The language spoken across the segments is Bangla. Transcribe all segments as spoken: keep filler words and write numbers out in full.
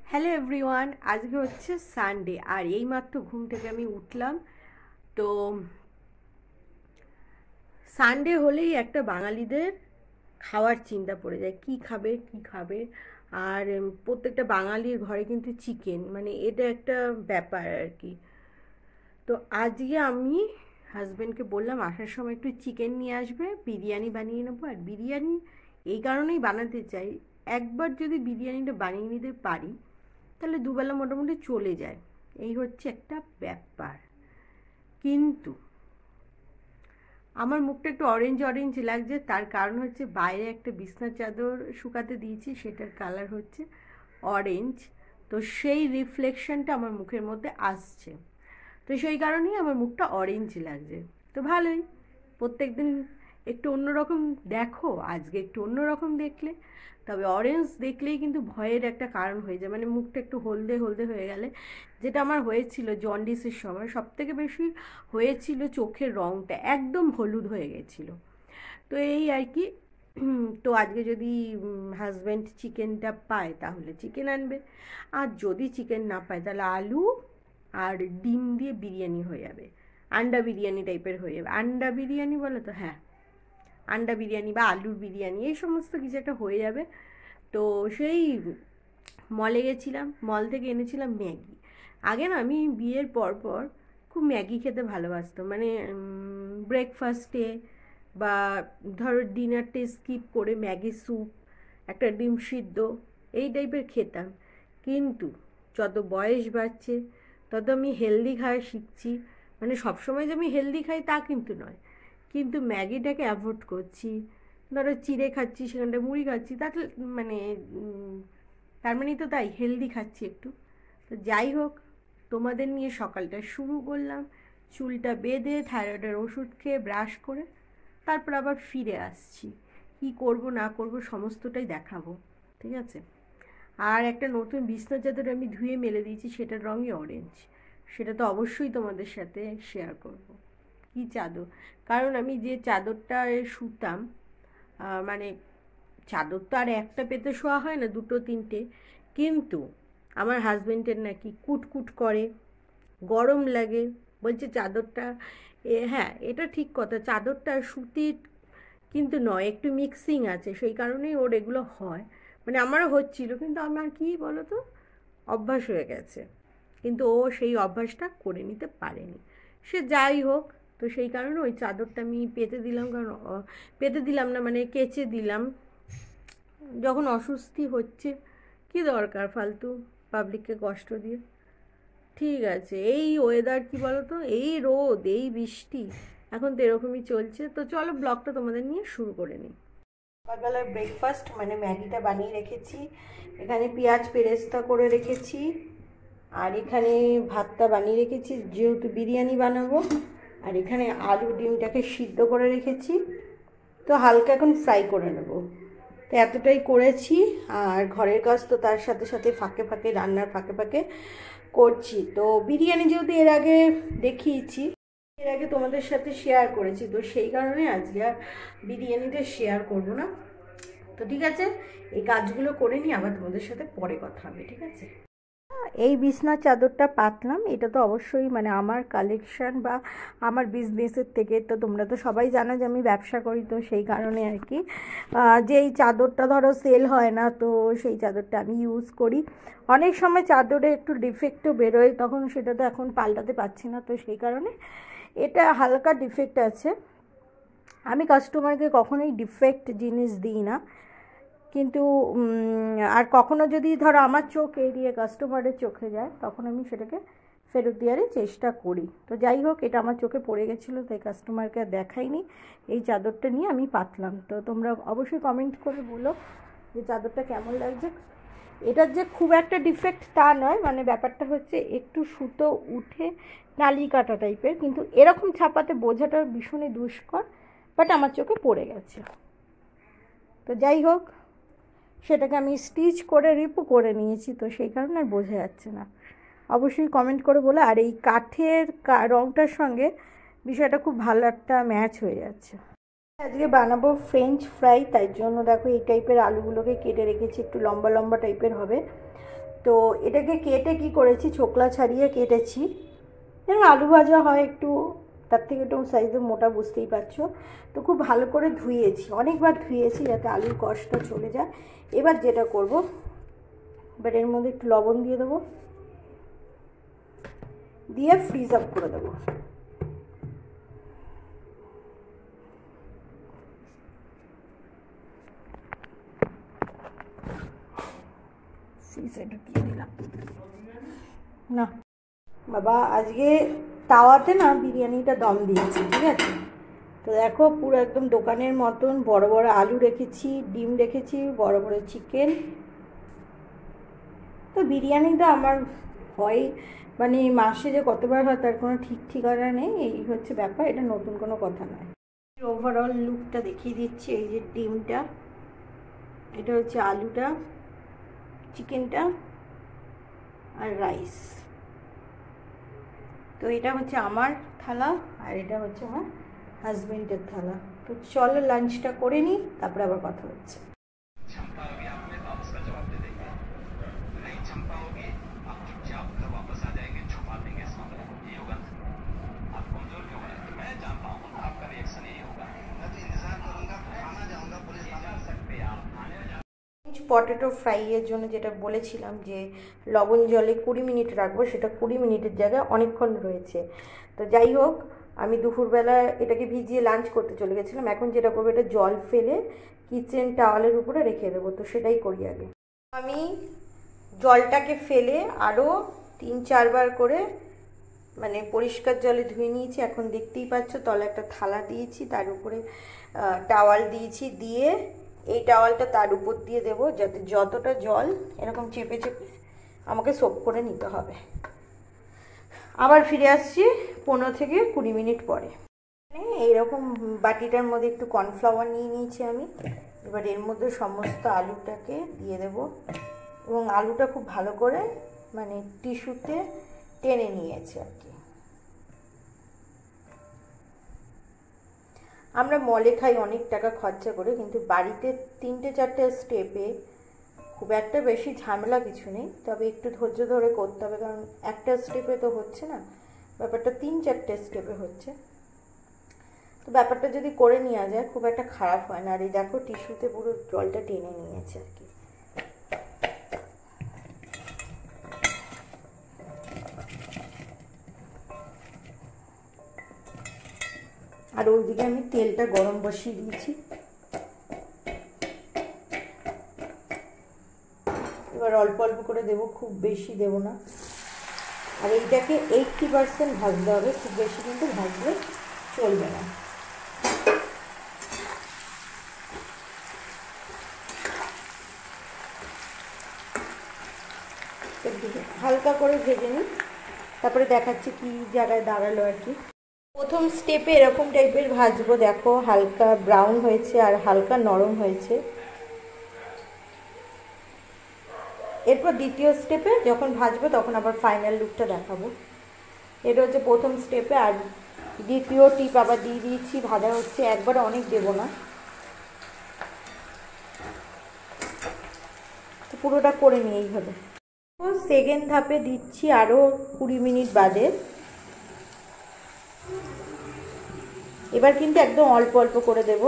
হ্যালো এভরিওয়ান, আজকে হচ্ছে সানডে আর এইমাত্র ঘুম থেকে আমি উঠলাম। তো সানডে হলেই একটা বাঙালিদের খাওয়ার চিন্তা পড়ে যায়, কি খাবে কি খাবে। আর উম, প্রত্যেকটা বাঙালির ঘরে কিন্তু চিকেন, মানে এটা একটা ব্যাপার আর কি। তো আজকে আমি হাজব্যান্ডকে বললাম আসার সময় একটু চিকেন নিয়ে আসবে, বিরিয়ানি বানিয়ে নেবো। আর বিরিয়ানি এই কারণেই বানাতে চাই, একবার যদি বিরিয়ানিটা বানিয়ে নিতে পারি তাহলে দুবেলা মোটামুটি চলে যায়, এই হচ্ছে একটা ব্যাপার। কিন্তু আমার মুখটা একটু অরেঞ্জ অরেঞ্জ লাগছে, তার কারণ হচ্ছে বাইরে একটা বিছনার চাদর শুকাতে দিয়েছি, সেটার কালার হচ্ছে অরেঞ্জ। তো সেই রিফ্লেকশনটা আমার মুখের মধ্যে আসছে, তো সেই কারণেই আমার মুখটা অরেঞ্জ লাগছে। তো ভালোই, প্রত্যেক দিন একটু অন্যরকম দেখো, আজকে একটু অন্যরকম দেখলে। তবে অরেঞ্জ দেখলেই কিন্তু ভয়ের একটা কারণ হয়ে যায়, মানে মুখটা একটু হলদে হলদে হয়ে গেলে, যেটা আমার হয়েছিল জন্ডিসের সময়। সব থেকে বেশি হয়েছিল চোখের রঙটা একদম হলুদ হয়ে গেছিলো। তো এই আর কি। তো আজকে যদি হাজব্যান্ড চিকেনটা পায় তাহলে চিকেন আনবে, আর যদি চিকেন না পায় তাহলে আলু আর ডিম দিয়ে বিরিয়ানি হয়ে যাবে, আন্ডা বিরিয়ানি টাইপের হয়ে যাবে। আন্ডা বিরিয়ানি বলে তো, হ্যাঁ, আন্ডা বিরিয়ানি বা আলুর বিরিয়ানি এই সমস্ত কিছু একটা হয়ে যাবে। তো সেই মলে গেছিলাম, মল থেকে এনেছিলাম ম্যাগি। আগে না আমি বিয়ের পর পর খুব ম্যাগি খেতে ভালোবাসতাম, মানে ব্রেকফাস্টে বা ধরো ডিনারটা স্কিপ করে ম্যাগি স্যুপ, একটা ডিম সিদ্ধ, এই টাইপের খেতাম। কিন্তু যত বয়স বাড়ছে তত আমি হেলদি খাওয়া শিখছি। মানে সবসময় যে আমি হেলদি খাই তা কিন্তু নয়, কিন্তু ম্যাগিটাকে অ্যাভয়েড করছি। ধরো চিড়ে খাচ্ছি, সেখানটা মুড়ি খাচ্ছি, তাতে মানে তার মানেই তো তাই হেলদি খাচ্ছি একটু। তো যাই হোক, তোমাদের নিয়ে সকালটা শুরু করলাম, চুলটা বেঁধে থাইরয়েডের ওষুধ খেয়ে ব্রাশ করে তারপর আবার ফিরে আসছি। কি করব না করব সমস্তটাই দেখাবো, ঠিক আছে। আর একটা নতুন বিছনা চাদর আমি ধুয়ে মেলে দিয়েছি, সেটার রঙই অরেঞ্জ, সেটা তো অবশ্যই তোমাদের সাথে শেয়ার করব। কি চাদর, কারণ আমি যে চাদরটায় শুতাম, মানে চাদর তো আর একটা পেতে শোয়া হয় না, দুটো তিনটে। কিন্তু আমার হাজবেন্ডের নাকি কুটকুট করে, গরম লাগে, বলছে চাদরটা এ, হ্যাঁ এটা ঠিক কথা, চাদরটা সুতির কিন্তু নয়, একটু মিক্সিং আছে, সেই কারণেই ওর এগুলো হয়। মানে আমারও হচ্ছিল, কিন্তু আমার কি বলো তো, অভ্যাস হয়ে গেছে। কিন্তু ও সেই অভ্যাসটা করে নিতে পারেনি। সে যাই হোক, তো সেই কারণে ওই চাদরটা আমি পেতে দিলাম, কারণ পেতে দিলাম না মানে কেচে দিলাম, যখন অস্বস্তি হচ্ছে কি দরকার ফালতু পাবলিককে কষ্ট দিয়ে। ঠিক আছে, এই ওয়েদার কি বলো তো, এই রোদ এই বৃষ্টি এখন তো এরকমই চলছে। তো চলো ব্লগটা তোমাদের নিয়ে শুরু করে নিই। সকালবেলার ব্রেকফাস্ট মানে ম্যাগিটা বানিয়ে রেখেছি, এখানে পেঁয়াজ পেরেস্তা করে রেখেছি, আর এখানে ভাতটা বানিয়ে রেখেছি যেহেতু বিরিয়ানি বানাবো। আর এখানে আলু ডিমটাকে সিদ্ধ করে রেখেছি, তো হালকা এখন ফ্রাই করে নেব। তো এতটাই করেছি, আর ঘরের কাজ তো তার সাথে সাথে ফাঁকে ফাঁকে, রান্নার ফাঁকে ফাঁকে করছি। তো বিরিয়ানি যেহেতু এর আগে দেখিয়েছি, এর আগে তোমাদের সাথে শেয়ার করেছি, তো সেই কারণে আজকে আর বিরিয়ানিটা শেয়ার করব না। তো ঠিক আছে, এই কাজগুলো করে নিয়ে আবার তোমাদের সাথে পরে কথা হবে, ঠিক আছে। এই বিছনার চাদরটা পাতলাম, এটা তো অবশ্যই মানে আমার কালেকশন বা আমার বিজনেসের থেকে। তো তোমরা তো সবাই জানো যে আমি ব্যবসা করি, তো সেই কারণে আর কি যে এই চাদরটা ধরো সেল হয় না, তো সেই চাদরটা আমি ইউজ করি। অনেক সময় চাদরে একটু ডিফেক্টও বেরোয়, তখন সেটা তো এখন পাল্টাতে পারছি না, তো সেই কারণে এটা হালকা ডিফেক্ট আছে। আমি কাস্টমারকে কখনোই ডিফেক্ট জিনিস দিই না, কিন্তু আর কখনো যদি ধরো আমার চোখ এড়িয়ে কাস্টমারের চোখে যায় তখন আমি সেটাকে ফেরত দেওয়ারই চেষ্টা করি। তো যাই হোক, এটা আমার চোখে পড়ে গেছিলো তাই কাস্টমারকে আর দেখাইনি। এই চাদরটা নিয়ে আমি পাতলাম। তো তোমরা অবশ্যই কমেন্ট করে বলো যে চাদরটা কেমন লাগছে। এটার যে খুব একটা ডিফেক্ট তা নয়, মানে ব্যাপারটা হচ্ছে একটু সুতো উঠে নালি কাটা টাইপের, কিন্তু এরকম ছাপাতে বোঝাটা ভীষণই দুষ্কর, বাট আমার চোখে পড়ে গেছে। তো যাই হোক, সেটাকে আমি স্টিচ করে রিপু করে নিয়েছি, তো সেই কারণে আর বোঝা যাচ্ছে না। অবশ্যই কমেন্ট করে বলো। আর এই কাঠের রঙটার সঙ্গে বিষয়টা খুব ভালো একটা ম্যাচ হয়ে যাচ্ছে। আজকে বানাবো ফ্রেঞ্চ ফ্রাই, তাই জন্য দেখো এই টাইপের আলুগুলোকে কেটে রেখেছি, একটু লম্বা লম্বা টাইপের হবে। তো এটাকে কেটে কি করেছি, ছোকলা ছাড়িয়ে কেটেছি, যেন আলু ভাজা হয় একটু তার থেকে একটু সাইজে মোটা, বুঝতেই পারছো। তো খুব ভালো করে ধুয়েছি, অনেকবার ধুয়েছি যাতে আলুর কষটা চলে যায়। এবার যেটা করব, এবার এর মধ্যে একটু লবণ দিয়ে দেবো, দিয়ে ফ্রিজ আপ করে দেবো। ফ্রিজে ঢুকিয়ে দিলাম না বাবা, আজকে তাওয়াতে না বিরিয়ানিটা দম দিয়েছি, ঠিক আছে। তো দেখো পুরো একদম দোকানের মতন বড় বড় আলু রেখেছি, ডিম রেখেছি, বড় বড় চিকেন। তো বিরিয়ানিটা আমার হয় মানে মাসে যে কতবার হয় তার কোনো ঠিক ঠিকানা নেই, এই হচ্ছে ব্যাপার, এটা নতুন কোনো কথা নয়। ওভারঅল লুকটা দেখিয়ে দিচ্ছি। এই যে ডিমটা, এটা হচ্ছে আলুটা, চিকেনটা আর রাইস। তো এটা হচ্ছে আমার থালা আর এটা হচ্ছে আমার হাজবেন্ডের থালা। তো চলো লাঞ্চটা করে নিই, তারপরে আবার কথা হচ্ছে। পটেটো ফ্রাইয়ের জন্য যেটা বলেছিলাম যে লবণ জলে কুড়ি মিনিট রাখবো, সেটা কুড়ি মিনিটের জায়গায় অনেকক্ষণ রয়েছে। তো যাই হোক, আমি দুপুরবেলা এটাকে ভিজিয়ে লাঞ্চ করতে চলে গেছিলাম। এখন যেটা করবো, এটা জল ফেলে কিচেন টাওয়ালের উপরে রেখে দেবো। তো সেটাই করি আগে। আমি জলটাকে ফেলে আরও তিন চারবার করে মানে পরিষ্কার জলে ধুয়ে নিয়েছি। এখন দেখতেই পাচ্ছ তলে একটা থালা দিয়েছি, তার উপরে টাওয়াল দিয়েছি, দিয়ে এই টাওয়ালটা তার উপর দিয়ে দেবো, যাতে যতটা জল এরকম চেপে চেপে আমাকে সোপ করে নিতে হবে। আবার ফিরে আসছি পনেরো থেকে কুড়ি মিনিট পরে। এইরকম বাটিটার মধ্যে একটু কর্নফ্লাওয়ার নিয়ে নিয়েছি আমি। এবার এর মধ্যে সমস্ত আলুটাকে দিয়ে দেব এবং আলুটা খুব ভালো করে মানে টিস্যুতে টেনে নিয়েছে আর কি। আমরা মলে খাই অনেক টাকা খরচা করে, কিন্তু বাড়িতে তিনটে চারটে স্টেপে খুব একটা বেশি ঝামেলা কিছু নেই, তবে একটু ধৈর্য ধরে করতে হবে, কারণ একটা স্টেপে তো হচ্ছে না, ব্যাপারটা তিন চারটে স্টেপে হচ্ছে। তো ব্যাপারটা যদি করে নেওয়া যায় খুব একটা খারাপ হয় না। আর এই দেখো টিস্যুতে পুরো জলটা টেনে নিয়েছে আর কি। আর ওইদিকে আমি তেলটা গরম বসিয়ে দিয়েছি। এবার অল্প অল্প করে দেবো, খুব বেশি দেবো না। আর এইটাকে এইটটি পার্সেন্ট ভাজতে হবে, খুব বেশি কিন্তু ভাজলে চলবে না। হালকা করে ভেজে নিই, তারপরে দেখাচ্ছি কি জায়গায় দাঁড়ালো আর কি। প্রথম স্টেপে এরকম টাইপের ভাজবো, দেখো হালকা ব্রাউন হয়েছে আর হালকা নরম হয়েছে। এরপর দ্বিতীয় স্টেপে যখন ভাজবো তখন আবার ফাইনাল লুকটা দেখাবো। এটা হচ্ছে প্রথম স্টেপে, আর দ্বিতীয় টিপ আবার দিয়ে দিয়েছি, ভাজা হচ্ছে, একবার অনেক দেবো না, তো পুরোটা করে নিয়েই হবে। সেকেন্ড ধাপে দিচ্ছি আরও কুড়ি মিনিট বাদে। এবার কিন্তু একদম অল্প অল্প করে দেব।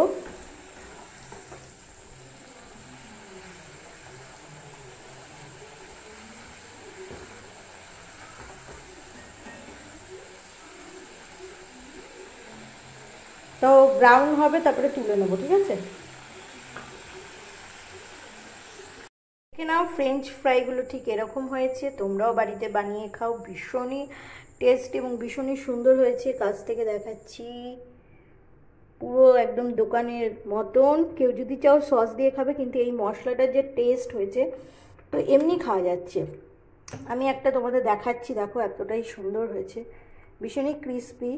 তো ব্রাউন হবে, তারপরে তুলে নেবো, ঠিক আছে। দেখে নাও ফ্রেঞ্চ ফ্রাইগুলো ঠিক এরকম হয়েছে, তোমরাও বাড়িতে বানিয়ে খাও, ভীষণই টেস্ট এবং ভীষণই সুন্দর হয়েছে। কাছ থেকে দেখাচ্ছি, পুরো একদম দোকানের মতন। কেউ যদি চাও সস দিয়ে খাবে, কিন্তু এই মশলাটার যে টেস্ট হয়েছে তো এমনি খাওয়া যাচ্ছে। আমি একটা তোমাদের দেখাচ্ছি, দেখো এতটাই সুন্দর হয়েছে, ভীষণই ক্রিস্পি।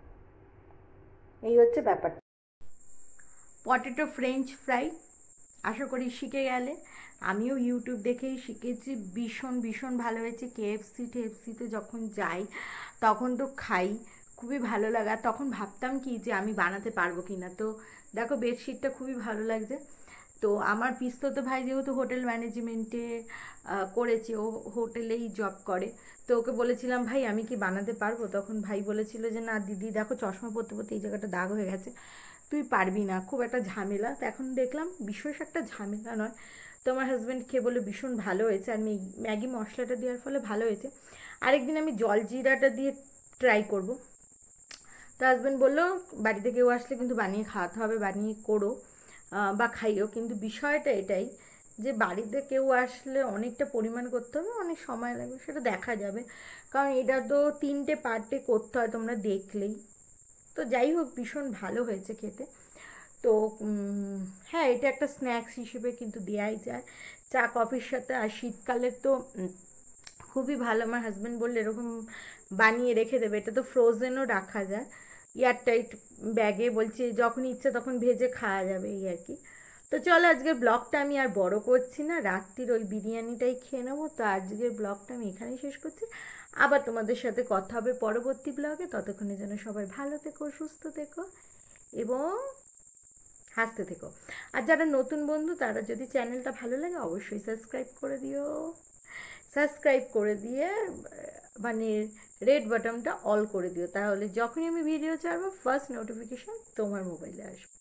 এই হচ্ছে ব্যাপারটা। পটেটো ফ্রেঞ্চ ফ্রাই আশা করি শিখে গেলে। আমিও ইউটিউব দেখেই শিখেছি, ভীষণ ভীষণ ভালো হয়েছে। কেএফসি টেএফসিতে যখন যাই তখন তো খাই, খুবই ভালো লাগা। তখন ভাবতাম কি যে আমি বানাতে পারবো কি না। তো দেখো বেডশিটটা খুবই ভালো লাগছে। তো আমার পিস্তত ভাই যেহেতু হোটেল ম্যানেজমেন্টে করেছে, ও হোটেলেই জব করে, তো ওকে বলেছিলাম ভাই আমি কি বানাতে পারবো? তখন ভাই বলেছিল যে না দিদি দেখো চশমা পরতে পরতে এই জায়গাটা দাগ হয়ে গেছে, তুই পারবি না, খুব একটা ঝামেলা। তো এখন দেখলাম বিশেষ একটা ঝামেলা নয়। তো আমার হাজব্যান্ড খেয়ে বলে ভীষণ ভালো হয়েছে, আর ম্যাগি মশলাটা দেওয়ার ফলে ভালো হয়েছে। আরেকদিন আমি জল জিরাটা দিয়ে ট্রাই করব। তো হাজব্যান্ড বললো বাড়িতে কেউ আসলে কিন্তু বানিয়ে খাওয়াতে হবে, বানিয়ে করো বা খাইও, কিন্তু বিষয়টা এটাই যে বাড়িতে কেউ আসলে অনেকটা পরিমাণ করতে হবে, অনেক সময় লাগবে, সেটা দেখা যাবে, কারণ এটা তো তিনটে পার্টে করতে হয়, তোমরা দেখলেই। তো যাই হোক ভীষণ ভালো হয়েছে খেতে। তো হ্যাঁ, এটা একটা স্ন্যাক্স হিসেবে কিন্তু দেওয়াই যায় চা কফির সাথে। আর শীতকালের তো খুবই ভালো। আমার হাজব্যান্ড বললে এরকম বানিয়ে রেখে দেবে, এটা তো ফ্রোজেনও রাখা যায় এয়ারটাইট ব্যাগে, বলছি যখন ইচ্ছে তখন ভেজে খাওয়া যাবে, এই আর কি। তো চলো আজকের ব্লগটা আমি আর বড় করছি না, রাত্রির ওই বিরিয়ানিটাই খেয়ে নেবো। তো আজকের ব্লগটা আমি এখানেই শেষ করছি, আবার তোমাদের সাথে কথা হবে পরবর্তী ব্লগে। ততক্ষণে যেন সবাই ভালো থেকো, সুস্থ থেকো এবং হাসতে থেকো। আর যারা নতুন বন্ধু তারা যদি চ্যানেলটা ভালো লাগে অবশ্যই সাবস্ক্রাইব করে দিও, সাবস্ক্রাইব করে দিয়ে মানে রেড বাটনটা অল করে দিও, তাহলে যখনই আমি ভিডিও ছাড়বো ফার্স্ট নোটিফিকেশান তোমার মোবাইলে আসবে।